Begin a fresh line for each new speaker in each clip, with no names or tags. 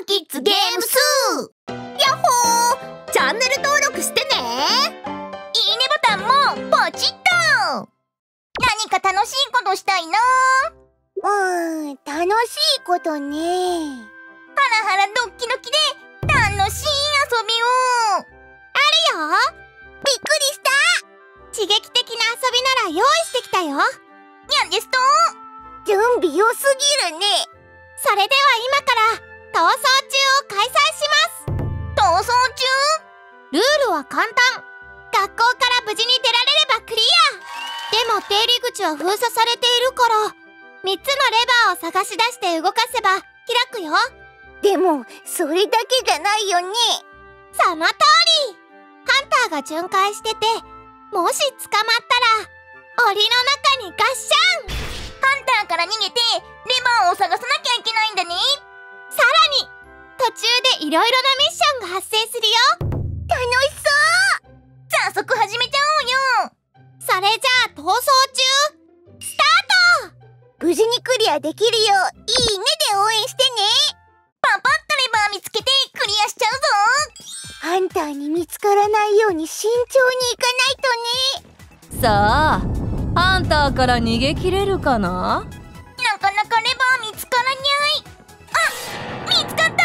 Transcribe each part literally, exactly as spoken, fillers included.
キッズゲームス。やっほー、チャンネル登録してね。いいねボタンもポチッと。何か楽しいことしたいな。
うーん、楽しいことね。
ハラハラドッキドキで楽しい遊びを。あるよ。
びっくりした。
刺激的な遊びなら用意してきたよ。なんですと。
準備良すぎるね。
それでは今から逃走中を開催します。逃走中？ルールは簡単。学校から無事に出られればクリア。でも出入り口は封鎖されているからみっつのレバーを探し出して動かせば開くよ。
でもそれだけじゃないよね。
その通り。ハンターが巡回してて、もし捕まったら檻の中にガッシャン。ハンターから逃げてレバーを探さなきゃいけないんだね。さらに途中でいろいろなミッションが発生するよ。
楽しそう。
早速始めちゃおうよ。それじゃあ逃走中スタート。
無事にクリアできるよういいねで応援してね。
パパッとレバー見つけてクリアしちゃうぞ。
ハンターに見つからないように慎重にいかないとね。
さあ、ハンターから逃げ切れるかな？
なかなかレバー見つからにゃい。あ、見つかった。に、逃げろ。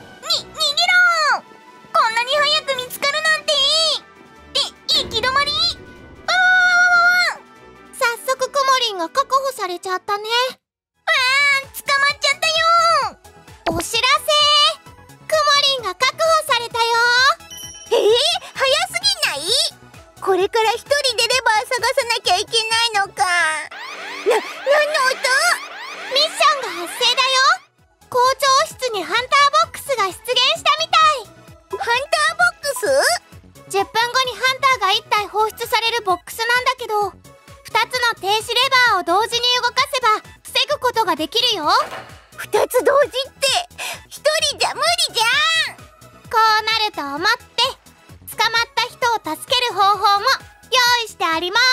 こんなに早く見つかるなんて。え、行き止まり。わわわわわわ。早速クモリンが確保されちゃったね。わー、捕まっちゃったよ。お知らせ。クモリンが確保されたよ。
えー、早すぎない？これから一人でレバー探さなきゃいけないのか。な、何の音？
ミッションが発生だよ。校長室にハンターボックスが出現したみたい。
ハンターボックス？
じゅっぷんごにハンターがいったい放出されるボックスなんだけど、ふたつの停止レバーを同時に動かせば防ぐことができるよ。
二つ同時って一人じゃ無理じゃん。
こうなると思って捕まった人を助ける方法も用意してあります。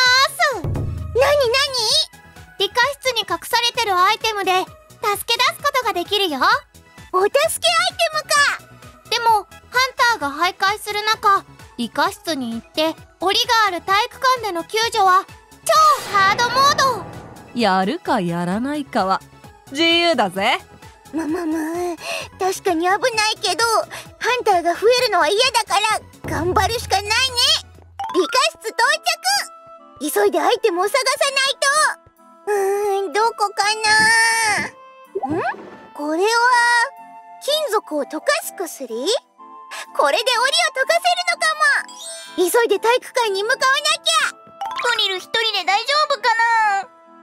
なになに？
理科室に隠されてるアイテムで助け出すことができるよ。
お助けアイテムか。
でもハンターが徘徊する中、理科室に行って檻がある体育館での救助は超ハードモード。
やるかやらないかは自由だぜ。
むむむ、確かに危ないけどハンターが増えるのは嫌だから頑張るしかないね。理科室到着。急いでアイテムを探さないと。うーん、どこかな。ん？これは金属を溶かす薬？これで檻を溶かせるのかも。急いで体育館に向かわなきゃ。
プリル一人で大丈夫かな。
クー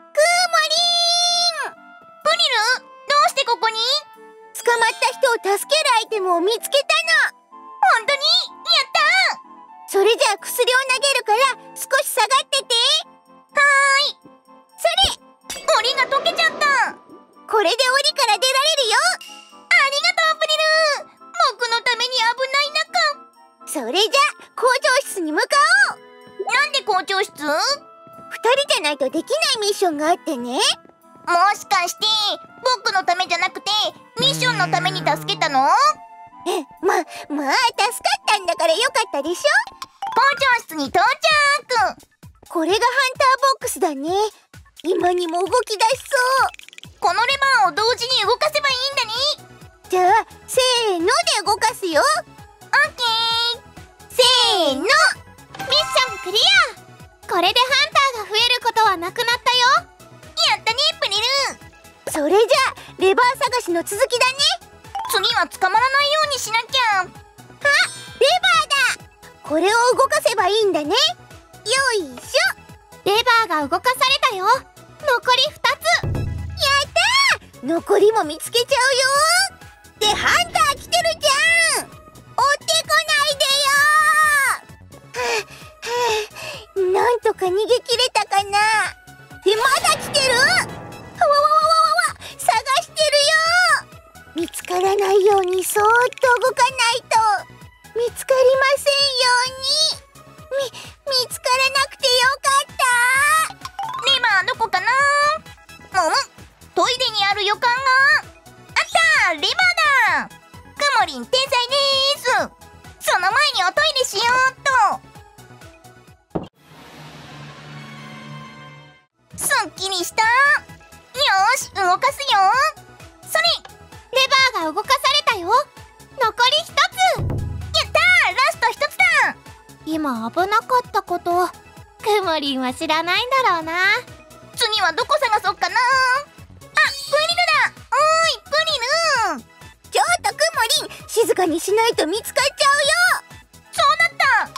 モリーン。
プリル、どうしてここに？
捕まった人を助けるアイテムを見つけたの。
本当に？やったー。
それじゃあ薬を投げるから少し下がってて。
はーい。
それ。
檻が溶けちゃった。
これで檻から出られるよ。
ありがとうプリル。僕のために危ない中。
それじゃあ校長室に向かおう。
なんで校長室？
二人じゃないとできないミッションがあってね。
もしかして僕のためじゃなくてミッションのために助けたの？
え、ま、まあ助かったんだからよかったでしょ。
校長室に到着。
これがハンターボックスだね。今にも動き出しそう。
このレバーを同時に動かせばいいんだね。
じゃあせーので動かすよ。
オッケー。せーの。ミッションクリア。これでハンターが増えることはなくなったよ。やったねプリル。
それじゃあレバー探しの続きだね。
次は捕まらないようにしなきゃ。
あ、レバーだ。これを動かせばいいんだね。よいしょ。
レバーが動かされたよ。残りふたつ。
やったー。残りも見つけちゃうよ。ってハンター来てるじゃん。追ってこないでよー。はあはあ、なんとか逃げ切れたかな。でまだ来てる。わわわわわわ、探してるよ。見つからないようにそーっと動かないと。見つかりませんように。み、見つからなくてよかった。
レバーどこかな。むむ、トイレにある予感が。あった、レバーだ。ク
りん天才でーす。その前におトイレしようっと。すっきりした。よーし、動かすよ。それ、
レバーが動かされたよ。残りひとつ。
やったー、ラストひとつだ。
今危なかったこと、くもりんは知らないんだろうな。
次はどこ探そっかな。あ、プリルだ。おーい、プリル。ちょっとくもりん、静かにしないと見つかっちゃうよ。そうだった。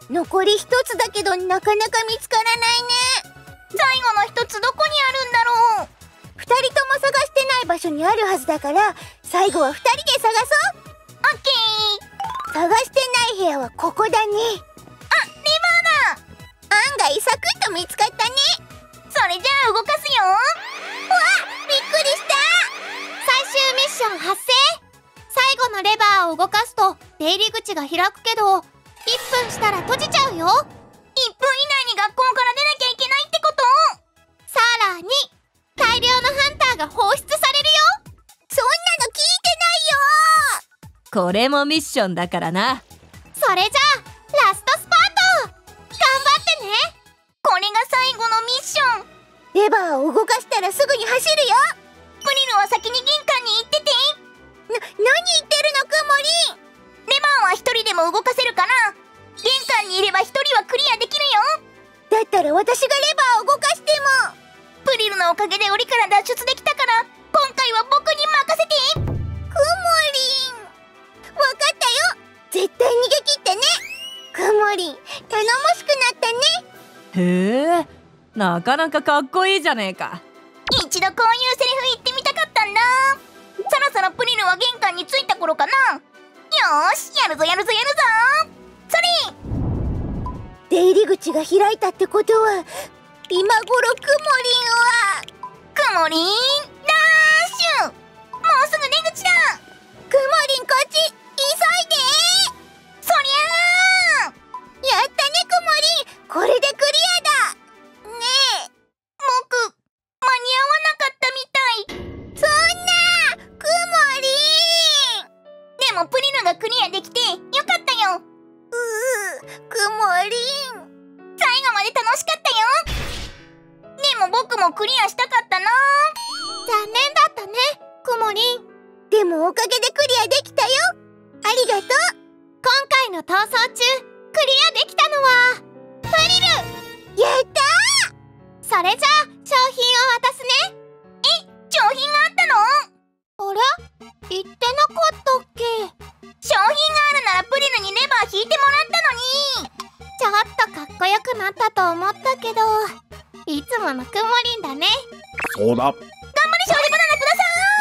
残り一つだけどなかなか見つからないね。最後の一つどこにあるんだろう。二人とも探してない場所にあるはずだから、最後は二人で探そう。オッケー。探してない部屋はここだね。あ、レバーだ。案外サクッと見つかったね。それじゃあ動かすよ。うわ、びっくりした。
最終ミッション発生。最後のレバーを動かすと出入り口が開くけど、いっぷんしたら閉じちゃうよ。
いっぷん以内に学校から出なきゃいけないってこと？
さらに大量のハンターが放出されるよ。
そんなの聞いてないよ。
これもミッションだからな。
それじゃあラストスパート。頑張ってね。
これが最後のミッション。レバーを動かしたらすぐに走るよ。プリルは先に玄関に行ってて。な、何言ってるのくもりん。レバーは一人でも動かせるから、玄関にいれば一人はクリアできるよ。だったら私がレバーを動かしても。プリルのおかげで檻から脱出できたから、今回は僕に任せて。くもりん、わかったよ。絶対逃げ切ってね。くもりん、頼もしくなったね。
へえ、なかなかかっこいいじゃねえか。
一度こういうセリフ言ってみたかったんだ。そろそろプリルは玄関に着いた頃かな。よーし、やるぞやるぞやるぞ。それ、出入り口が開いたってことは、今頃くもりんはくもりんダッシュ。もうすぐ出口だ。くもりんこっち急いで。そりゃー、やったねくもりん、これでクリアだ。ねえ、僕間に合わなかったみたい。そんなくもりん。でもプリルがクリアできてよかったよ。うー、くもりん、最後まで楽しかったよ。でも僕もクリアしたかったな。
残念だったね、くもりん。
でもおかげでクリアできたよ。ありがとう。
今回の逃走中クリアできたのはプリル。
やったー。
それじゃあ商品を渡すね。
え、商品があったの？
あれ、言ってなかったっけ？
商品があるならプリルにレバー引いてもらったのに。
ちょっとかっこよくなったと思ったけど、いつものくもりんだね。
そうだ。
頑張れ勝利バナナくださ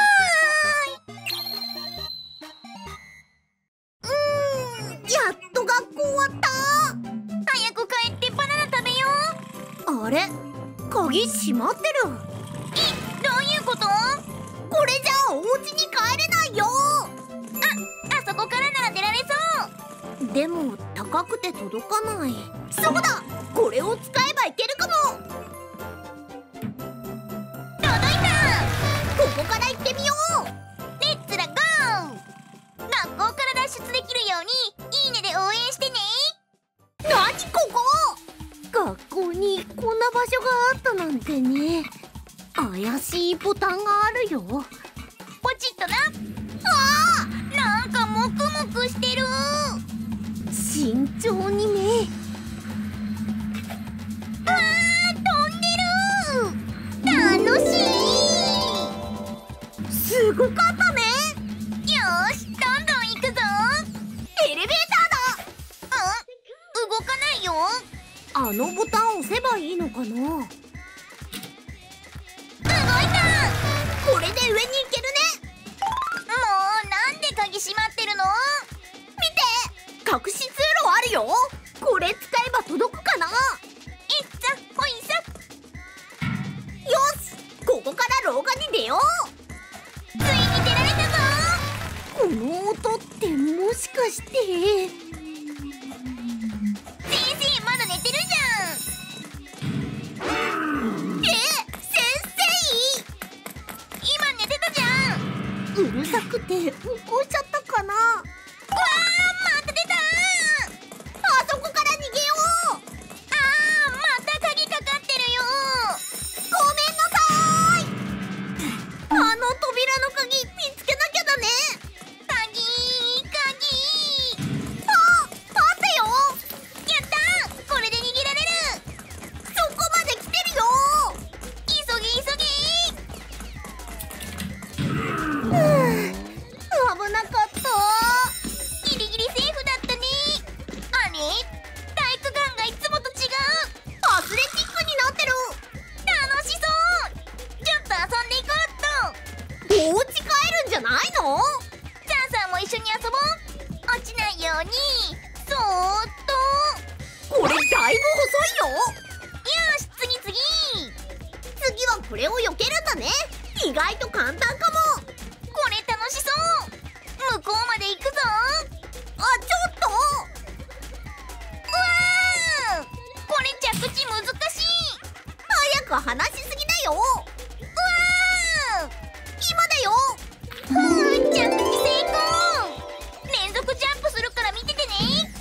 ーい。うーん、やっと学校終わった。早く帰ってバナナ食べよう。あれ、鍵閉まってる。え、どういうこと？これじゃあお家に帰れないよ。あ、あそこからなら出られそう。でも高くて届かない。そうだ、これを使えばいけるかも。届いた。ここから行ってみよう。レッツラゴー。学校から脱出できるようにいいねで応援してね。なにここ？学校にこんな場所があったなんてね。怪しいボタンがあるよ。ポチッとな。あー、なんかモクモクしてる。慎重にね。あー、飛んでる。楽しい。すごかったね。よーし、どんどん行くぞ。エレベーターだ。うん、動かないよ。あのボタンを押せばいいのかな。動いた。これで上に行けるね。もうなんで鍵閉まってるの？見て、隠し通路あるよ。これ使えば届くかな。いっさ、ほいさ。よし、ここから廊下に出よう。ついに出られたぞ。この音ってもしかして。先生まだ寝てるじゃん。え、先生？今寝てたじゃん。うるさくて起こしちゃったかな。
ようにそーっと。
これだいぶ細いよ。
よし、次次。
次はこれを避けるんだね。意外と簡単かも。
これ楽しそう。向こうまで行くぞ。
あ、ちょっと。
うわー、これ着地難しい。
早く離しすぎだよ。
うわー、
今だよ。
ふう、着地成功。連続ジャンプするから見ててね。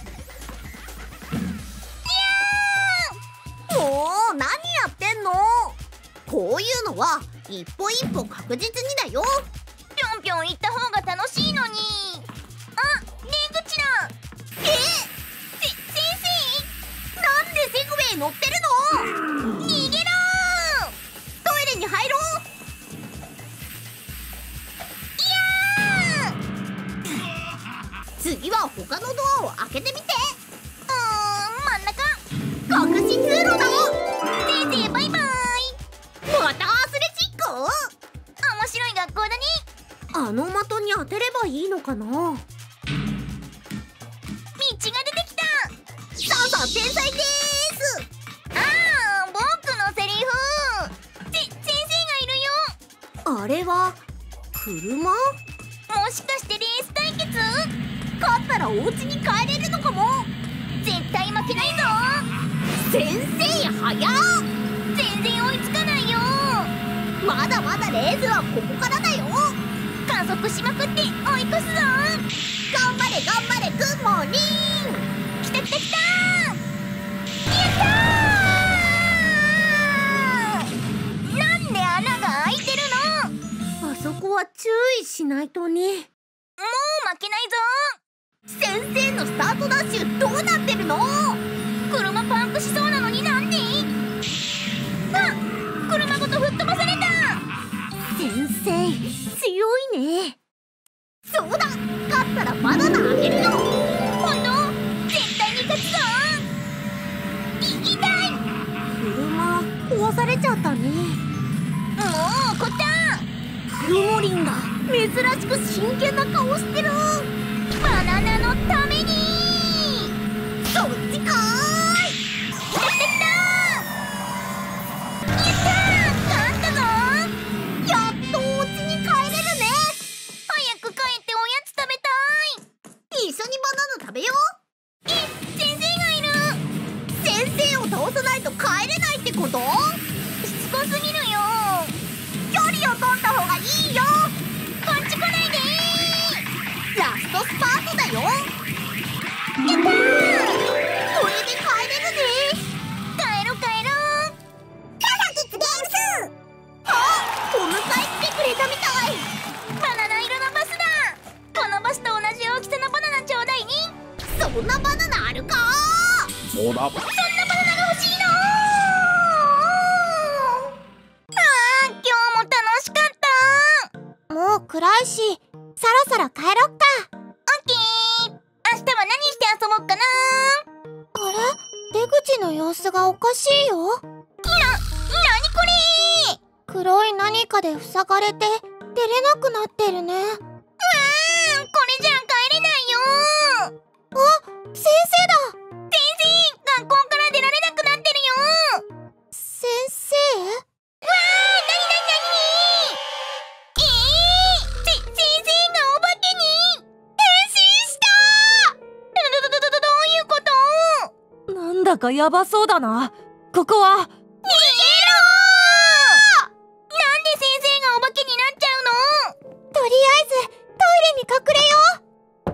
もう何やってんの。こういうのは一歩一歩確実にだよ。
ぴょんぴょん行った方が楽しいのに。あ、出口だ。
え、
せ、先生、
なんでセグウェイ乗ってるの。
逃げろ
トイレに入ろう。
ー。いやー、
次は他のドアを開けてみて。
うーん、真ん中。
隠し通路だ。
先生バイバイ。
またアスレチック。
面白い学校だね。
あの的に当てればいいのかな。道が
出てきた。
ささ天才でーす。
あー、僕のセリフ。せ、先生がいるよ。
あれは車。
もしかしてレース対決？
勝ったらお家に帰れるのかも。
絶対負けないぞ。
先生早っ。
全然追いつかないよ。
まだまだレースはここからだよ。
加速しまくって追い越すぞ。
頑張れ頑張れ、グッモーニング。
きたきたきた。やったー。なんで穴が開いてるの。
あそこは注意しないとね。
もう負けないぞ。
先生のスタートダッシュどうなってるの。
車パンクしそうなのになんで。あ、車ごと吹っ飛ばされた。
先生強いね。そうだ、勝ったらバナナあげるよ。
ほんと？絶対に勝つぞ。い、痛い。
車壊されちゃったね。
もう怒った。
ルモリンが珍しく真剣な顔してる。
バナナのために。
そっちかーい。
来た来た来た。やったー、勝ったぞ。
やっとお家に帰れるね。
早く帰っておやつ食べたい。
一緒にバナナ食べよう。
え、先生がいる。
先生を倒さないと帰れないってこと。
しつこすぎるよ。
距離を取った方がいいよ。
こっち来ないでー。
ラストスパートだよ。
やったー。
これで帰れるね。
帰ろう帰ろう。
ただ実現数。あ、お迎え来てくれたみたい。
バナナ色のバスだ。このバスと同じ大きさのバナナちょうだいね。
そんなバナナあるか。
そうだ。
そんなバナナが欲しいの。あー、今日も楽しかった。もう暗いし、そろそろ帰ろっか。オッケー。明日は何して遊ぼっかな。あれ、出口の様子がおかしいよ。な、なにこれ。黒い何かで塞がれて出れなくなってるね。うーん、これじゃ帰れないよ。あ、先生だ。先生、学校から出られなくなってるよ。先生？わー、なになになに。えー、せ、先生がお化けに変身した。ど、ど、ど、ど、ど、どういうこと？
なんだかヤバそうだな。ここは。
逃げろー。なんで先生がお化けになっちゃうの？とりあえずトイレに隠れよう。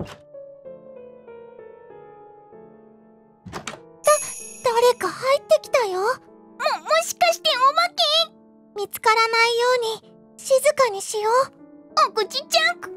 誰か入ってきたよ。も、もしかしてお化け？見つからないように静かにしよう。お口チャック。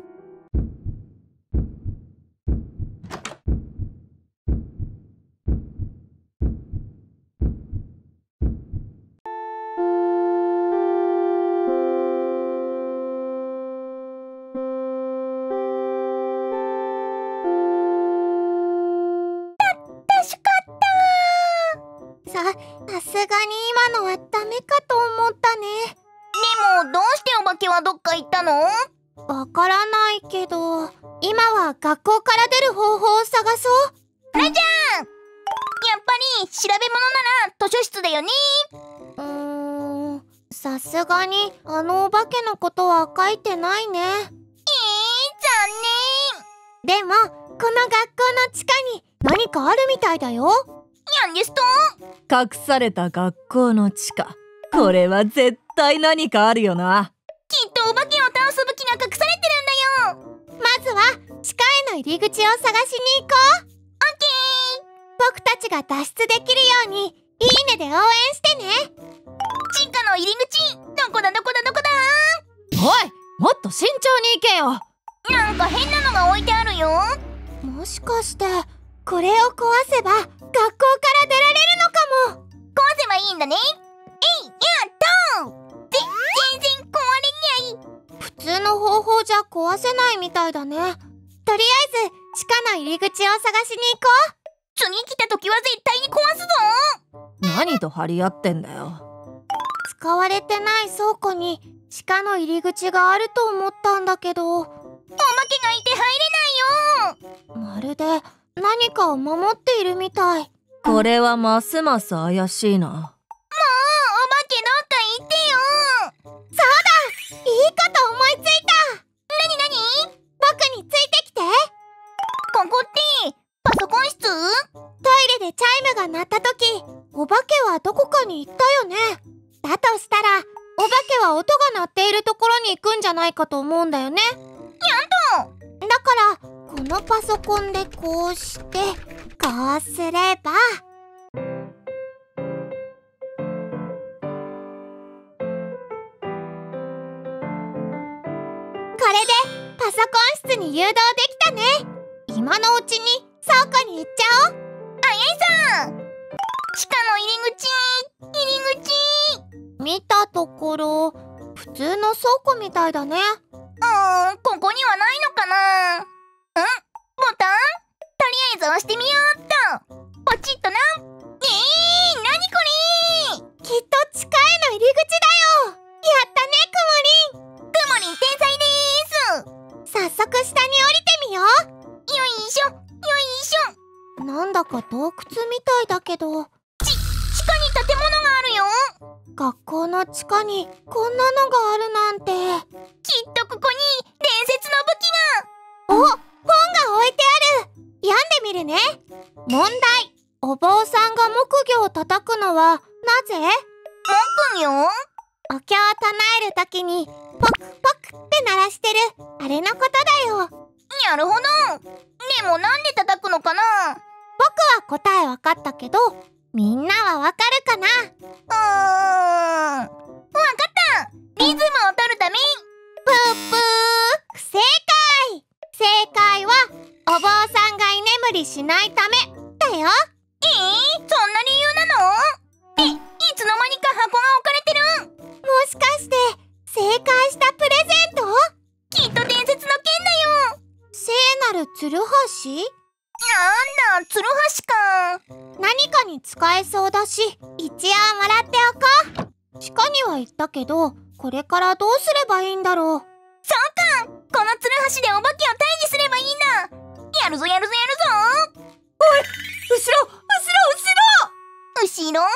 さ、さすがに今のはダメかと思ったね。でもどうしてお化けはどっか行ったの？わからないけど、 今は学校から出る方法を探そう。
ラジャーン、やっぱり調べ物なら図書室だよね。
うーん、さすがにあのお化けのことは書いてないね。えー、
残
念。でもこの学校の地下に何かあるみたいだよ。
念。なんですと？
隠された学校の地下。これは絶対何かあるよな。
きっとお化けを倒す武器が隠されてるんだよ。
まずは地下への入り口を探しに行こう。オッケー。僕たちが脱出できるようにいいねで応援してね。
地下の入り口、どこだどこだどこだ。
おい、もっと慎重に行けよ。
なんか変なのが置いてあるよ。
もしかしてこれを壊せば学校から出られるのかも。
壊せばいいんだね。えい、やったー。ぜ、全然壊れにゃい。
普通の方法じゃ壊せないみたいだね。とりあえず地下の入り口を探しに行こう。
次来た時は絶対に壊すぞ。
何と張り合ってんだよ。
使われてない倉庫に地下の入り口があると思ったんだけど。お化
けがいて入れないよ。
まるで何かを守っているみたい。
これはますます怪しいな。
もうお化けどっか行ってよ。
そうだ、いいこと思いついた。
なになに？
僕についてきて。
ここってパソコン室？
トイレでチャイムが鳴った時、お化けはどこかに行ったよね。だとしたらお化けは音が鳴っているところに行くんじゃないかと思うんだよね。
やんと。
だからこのパソコンでこうしてこうすれば、これでパソコン室に誘導できたね。今のうちに倉庫に行っちゃおう。
あやいさん、地下の入り口、入り口。
見たところ普通の倉庫みたいだね。
うーん、ここにはないのかな。ん？ボタン？とりあえず押してみようっと。ポチッとな。えー、なにこれ。
きっと地下への入り口だよ。やったね、くもりん。
くもりん天才でーす。
早速下に降りてみよう。
よいしょ、よいし
ょ。なんだか洞窟みたいだけど。
ち、地下に建物があるよ。
学校の地下にこんなのがあるなんて。
きっとここに伝説
の武器が。お、本が置いてある。読んでみるね。問題。お坊さんが木魚を叩くのはなぜ？
木魚？
お経を唱えるときにポクポクって鳴らしてるあれのことだよ。
なるほど。でもなんで叩くのかな。
僕は答えわかったけどみんなはわかるかな。
うーん、わかった。リズムを取るため。
ぷーぷー、不正解。正解はお坊さんが居眠りしないためだよ。
えー、そんな理由なの？え、いつの間にか箱が置かれてる。
もしかして正解したプレゼント？
きっと伝説の剣だよ。
聖なるツルハシ？
なんだ、ツルハシか。
何かに使えそうだし一応もらっておこう。地下には行ったけどこれからどうすればいいんだろう。
そうか、このツルハシでお化けを退治すればいいんだ。やるぞやるぞやるぞ。
おい、後ろ後ろ
後ろ。わ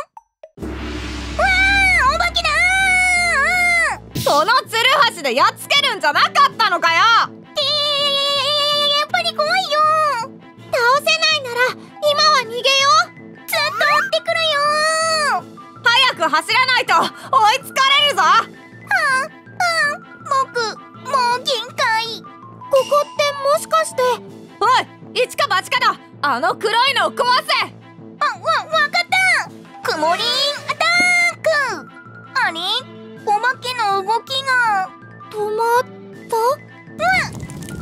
ー、お化けだー。
そのツルハシでやっつけるんじゃなかったのかよ。
えー、やっぱり怖いよ。
倒せないなら今は逃げよう。
ずっと追ってくるよ。
早く走らないと追いつかれるぞ。は
あ、あ、僕もう限界。
ここってもしかして。
おい、一か八かだ。あの黒いのを壊せ。
あ、わ、わかった。くもりんアタック。あれ、お化けの動きが
止まった？
うん、消え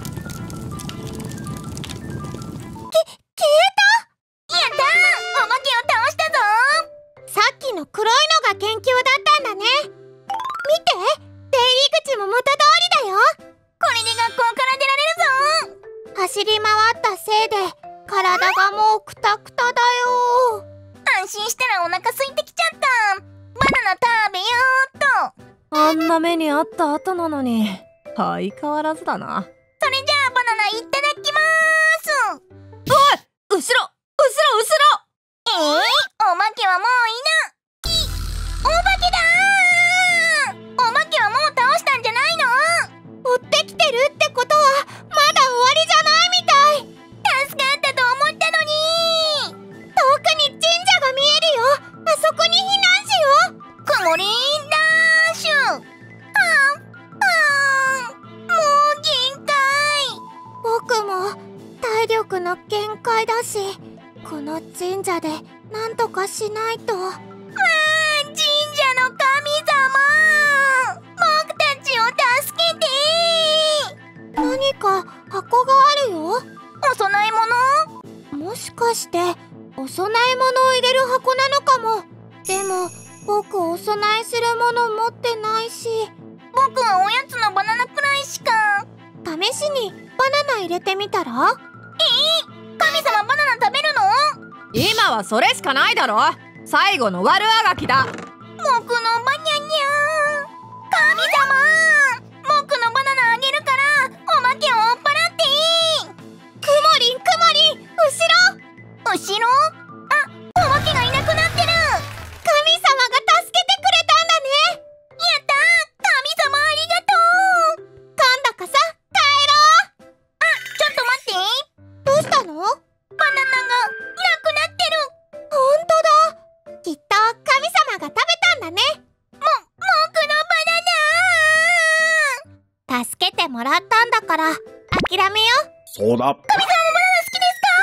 た。やったー、お化けを倒したぞ。
さっきの黒いのが研究だったんだね。見て、出入り口も元通りだよ。
これで学校から出られるぞ。
走り回ったせいで体がもうクタクタだよ。
安心したらお腹空いてきちゃった。バナナ食べようっと。
あんな目にあった後なのに相変わらずだな。
それじゃあバナナいっただ
力の限界だし、この神社でなんとかしないと。わあ、神社の神様、僕たちを助けて。何か箱があるよ。お供え物？もしかしてお供え物を入れる箱なのかも。でも僕お供えするもの持ってないし。僕はおやつのバナナくらいしか。試しにバナナ入れてみたら？えー、神様バナナ食べるの？
今はそれしかないだろ。最後の悪あがきだ。
僕のバニャニャー。神様、僕のバナナあげるからおまけを追っ払っていい。くもりんくもりん、後ろ後ろ。あ、おまけがいなくなってる。神様が助けてくれたんだね。やったー、神様ありがとう。今度こそ帰ろう。あ、ちょっと待って。どうしたの？バナナがなくなってる。ほんとだ。きっと神様が食べたんだね。も、僕のバナナ。助けてもらったんだから諦めよう。
そうだ。
神様もバナナ好きですか？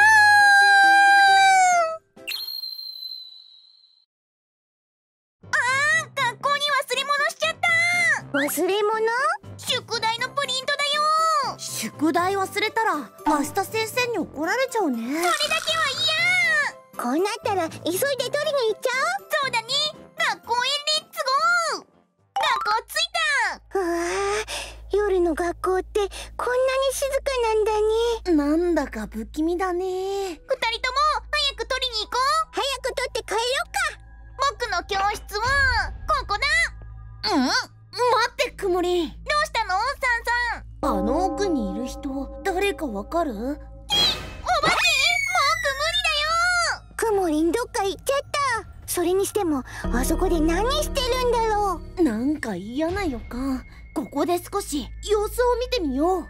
あー、学校に忘れ物しちゃった。
忘れ物？
宿題のプリントだよ。
宿題忘れたら明日先生に怒られちゃうね。
それだけは嫌。
こうなったら急いで取りに行っちゃ
そうだね。学校へレッツゴー。学校着いた。
おう。うわー、夜の学校ってこんなに静かなんだね。
なんだか不気味だね。
二人とも早く取りに行こう。
早く取って帰ろうか。
僕の教室はここだ。
うん？待ってくもりん。
どうしたの、サンさん？
あの奥にいる人誰かわかる？
おばけ、僕無理だよ。
くもりんどっか行っちゃった。それにしてもあそこで何してるんだろう。
なんか嫌な予感。ここで少し様子を見てみよう。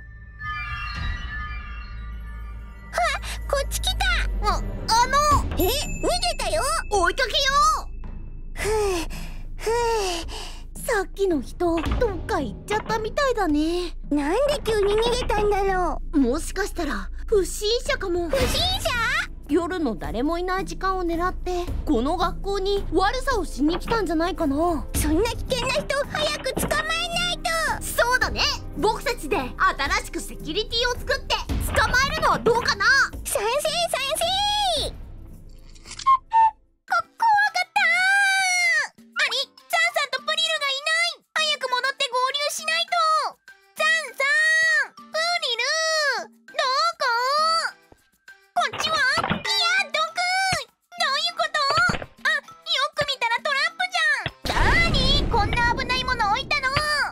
こっち来た。
あ、あの
え、逃げたよ。
追いかけよ
ふうふ
う。さっきの人どっか行っちゃったみたいだね。
う。なんで急に逃げたんだろ
もしかしたら不審者かも。
う。不審者？
夜の誰もいない時間を狙ってこの学校に悪さをしに来たんじゃないかな。
そんな危険な人早く捕まえないと。
そうだね。僕たちで新しくセキュリティを作って捕まえるのはどうかな。
賛成賛成。
こ、怖かったー。あれ、サンさんとプリルがいない。早く戻って合流しないと。サンさん、プリル、どこ？こっちは？いや、どくー。どういうこと？あ、よく見たらトラップじゃん。なーに、こんな危ないもの置いたの？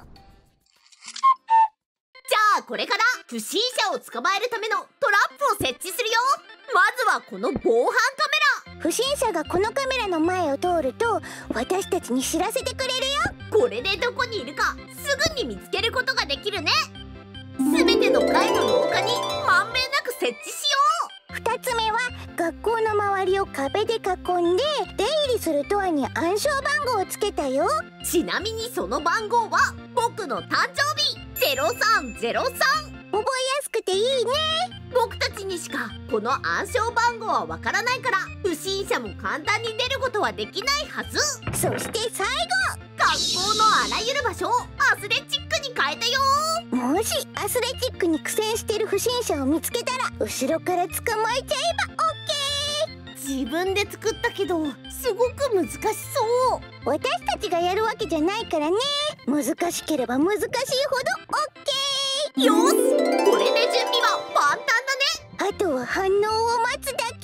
じゃあこれから不審者を捕まえるためのトラップを設置するよ。まずはこの防犯カメ
不審者がこのカメラの前を通ると私たちに知らせてくれるよ。
ラ。これでどこにいるかすぐに見つけることができるね。すべての階の廊下にまんべんなく設置しよ
ふたつめは学校の周りを壁で囲んで出入りするドアに暗証番号をつけたよ。
う。ちなみにその番号は僕の誕生日ゼロさんゼロさん。
覚えやすくていいね。
僕たちにしかこの暗証番号はわからないから不審者も簡単に出ることはできないはず。
そして最
学校のあらゆる場所をアスレチックに変えたよ。
後、もしアスレチックに苦戦してる不審者を見つけたら後ろから捕まえちゃえばオッケー。
自分で作ったけどすごく難しそう。
私たちがやるわけじゃないからね。難しければ難しいほどオッケー。
よし、これで準備は万端だね。
あとは反応を待つだけ。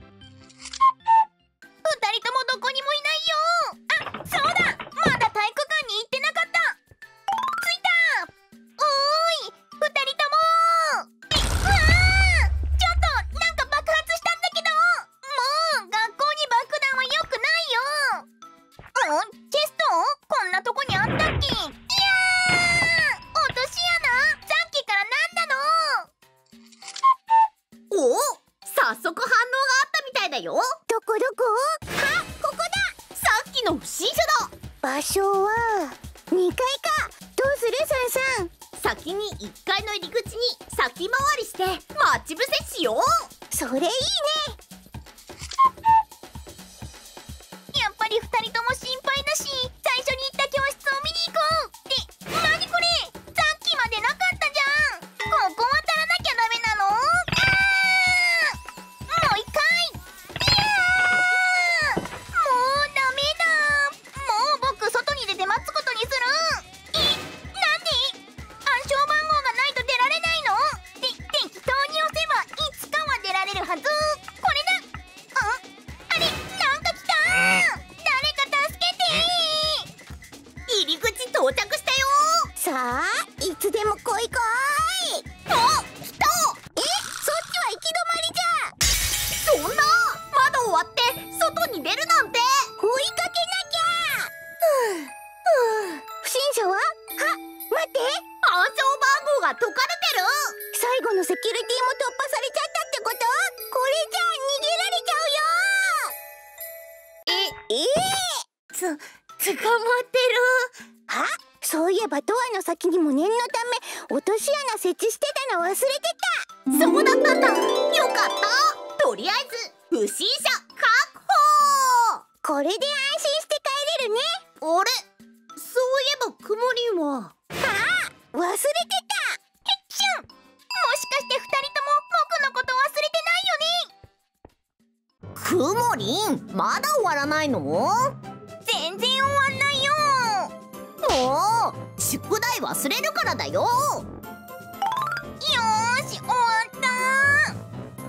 二人ともどこにもいないよ。あ、そうだ、まだ体育館に行ってなかった。着いた。おーい、二人とも。うわー、ちょっとなんか爆発したんだけど。もう学校に爆弾は良くないよ。うん、チェストこんなとこにあったっけ。いやー、落とし穴。さっきからなんなの。
おお、早速反応があったみたいだよ。
どこどこ？あ、ここだ。
さっきの不審者だ。
場所はにかいか。どうするサンさん？
先にいっかいの入り口に先回りして待ち伏せしよう。
それいいね。
やっぱりふたりとも心配だし、最初に行った教室を見に行こう。ってなにこれ、さっきまでなかったじゃん。ここ渡らなきゃダメなの？あーもう一回。いやーもうダメだ。もう僕外に出て待つことにする。え、なんで？暗証番号がないと出られないの？で、適当に押せばいつかは出られるはず。これだ。あ、あれ、なんか来た。誰か助けて。
入り口到着したよ。
さあ、いつでも来い来い。
あ、来た。
え、そっちは行き止まりじゃ。
そんな窓を割って外に出るなんて。
追いかけなきゃ。ふうふう。不審者は？は、待って。
暗証番号が解かれてる。
最後のセキュリティも突破されちゃったってこと？これじゃ逃げられちゃうよ。え、えー、
つ、捕まってる。
あ、そういえばドアの先にも念のため落とし穴設置してたの忘れてた。
そうだったんだ。よかった。とりあえず不審者確保。
これで安心して帰れるね。
あれ、そういえばくもりんは。
ああ、忘れてた。
へっしゅん、もしかしてふたりとも僕のこと忘れてないよね？
くもりん、まだ終わらないの？
全然終わんないよ。
もう宿題忘れるからだよ。
よーし、終わった。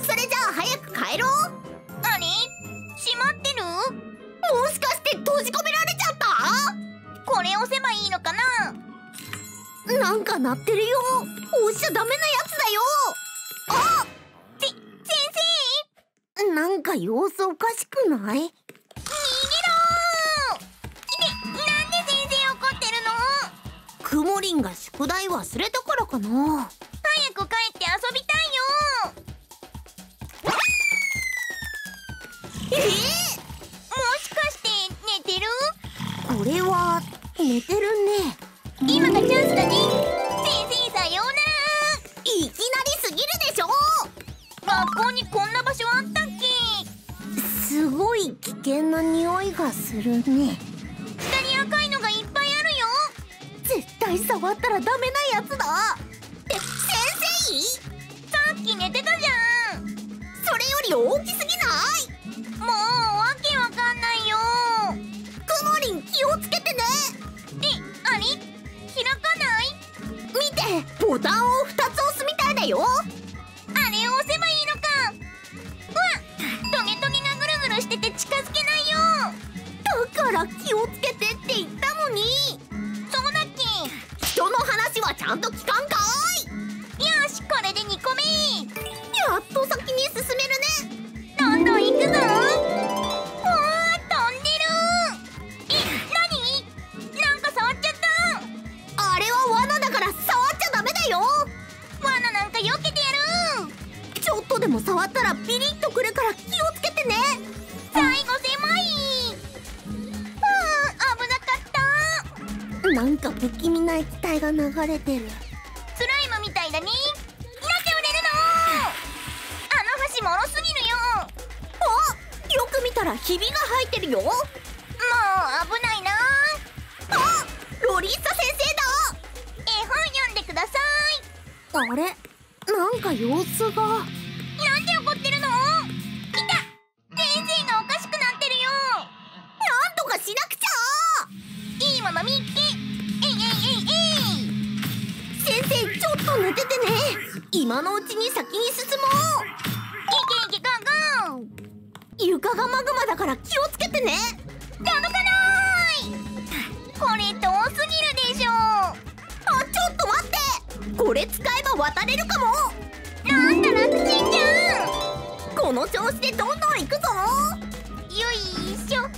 それじゃあ早く帰ろう。
あれ、閉まってる？
もしかして閉じ込められちゃった？
これ押せばいいのかな？
なんか鳴ってるよ。押しちゃダメなやつだよ。あ、
せ、先生？
なんか様子おかしくない？
逃げろー！で、なんで先生怒ってるの？
くもりんが宿題忘れたからかな。
早く帰って遊びたいよ。
えー、
もしかして寝てる？
これは寝てるね。
今がチャンスだね。先生さようなら。
いきなりすぎるでしょ。
学校にこんな場所あったっけ？
すごい危険な匂いがするね。
下に赤いのがいっぱいあるよ。
絶対触ったらダメなやつだ。え、先生？
さっき寝てたじゃん。
それより大きすぎない？
もうわけわかんないよ。
くもりん気をつけてね。
え、あれ？開かない？
見て、ボタンをふたつ押すみたいだよ。
あれを押せばいいのか。うわっ、トゲトゲがぐるぐるしてて近づけないよ。
だから気をつけてって言ったのに。
そうだっけ？
人の話はちゃんと聞かんかい。
よし、これでにこめ。
やっと先に進めるね。
どんどん行くぞ。うわー、飛んでる。え、なに？なんか触っちゃった。
あれは罠だから触っちゃダメだよ。
罠なんか避けてやる。
ちょっとでも触ったらピリッとくるから気をつけてね。
最後狭い。うーん、危なかった。
なんか不気味な液体が流れてる。
スライムみたいだね。なんで売れるの？あの箸もろすぎるよ。
あ、よく見たらひびが入ってるよ。もう
もう危ないな。
あ、ロリーサ先
絵本読んでください。
生だ。あれ、なんか様子が。
なんで怒ってるの？いた！先生がおかしくなってるよ。
なんとかしなくちゃ。
いいもの見っけ。えいえいえいえい。
先生、ちょっと寝ててね。今のうちに先に進もう。
いけいけゴーゴー。
床がマグマだから気をつけてね。
届かない。これ遠すぎるでしょ。
あ、ちょっと待って。これ使えば渡れるかも。
なんだ楽ちんじゃん。
この調子でどんどん行くぞ。
よいしょ。重いよ。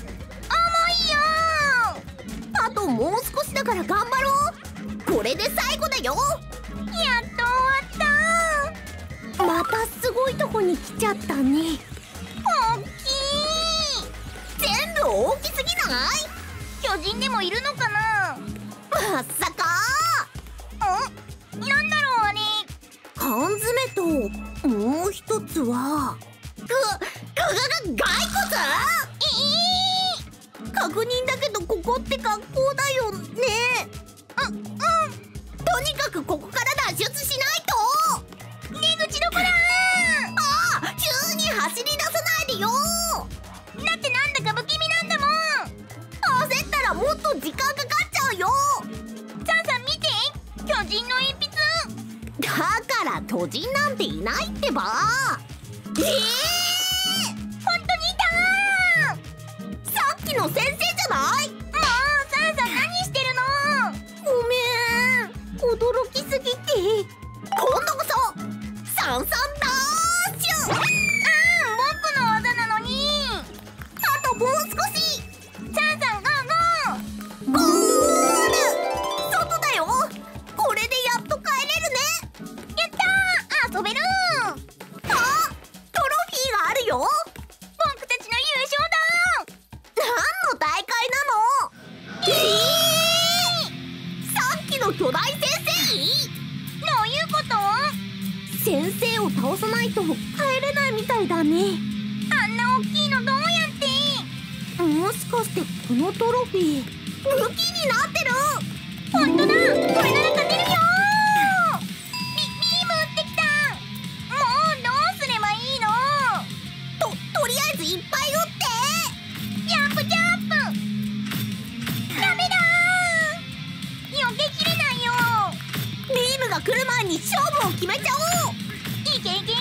あともう少しだから頑張ろう。これで最後だよ。
やっと終わった。
またすごいとこに来ちゃったね。
大きい。
全部大きすぎない？
巨人でもいるのかな。
まさか。
ん？
缶詰ともう一つはぐ、ぐぐぐ、骸骨？えー、確認だけどここって学校だよね。う、うん。とにかくここから脱出しないと。出口どこだー。ああ、急に走り出さないでよ。
だってなんだか不気味なんだもん。
焦ったらもっと時間かかっちゃうよ。
さんさん見て、巨人の鉛筆。
だから巨人なんていないってば。ええー、
本当にいたー。
さっきの先生じゃない。
もうさんさん何してるの。
ごめん、驚きすぎて。今度こそサンサンダッシュ。
ああ、僕の技なのに。
あともう少し。
さんさんゴーゴー。
ゴール。外だよ。これでやっと帰れるね。
やったー、遊べるー。
あ、トロフィーがあるよ。
僕たちの優勝だー。
何の大会なの。ええー、さっきの巨大先生。
どういうこと？
先生を倒さないと帰れないみたいだね。
あんな大きいのどうやって？
もしかしてこのトロフィー武器になってる。
ほんとだ、これなら勝てるよー。ビ、ビーム撃ってきた。もうどうすればいいの？
と、とりあえずいっぱい撃って。
ジャンプジャンプ。ダメだー。避けきれないよ。
ビームが来る前に勝負を決めちゃおう。
いけいけいけー。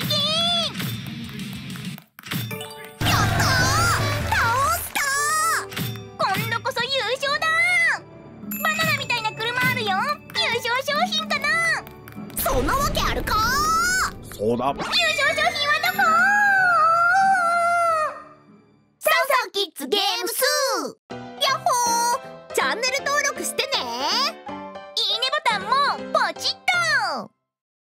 やったー、倒したー。
今度こそ優勝だー。バナナみたいな車あるよ。優勝商品かな。
そんなわけあるかー。
そうだ。
優勝